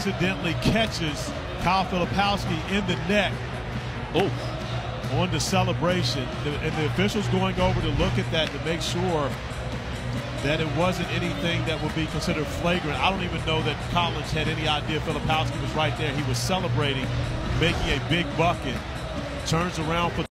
Accidentally catches Kyle Filipowski in the neck. On the celebration, and the officials going over to look at that to make sure that it wasn't anything that would be considered flagrant. I don't even know that Collins had any idea Filipowski was right there. He was celebrating, making a big bucket, turns around for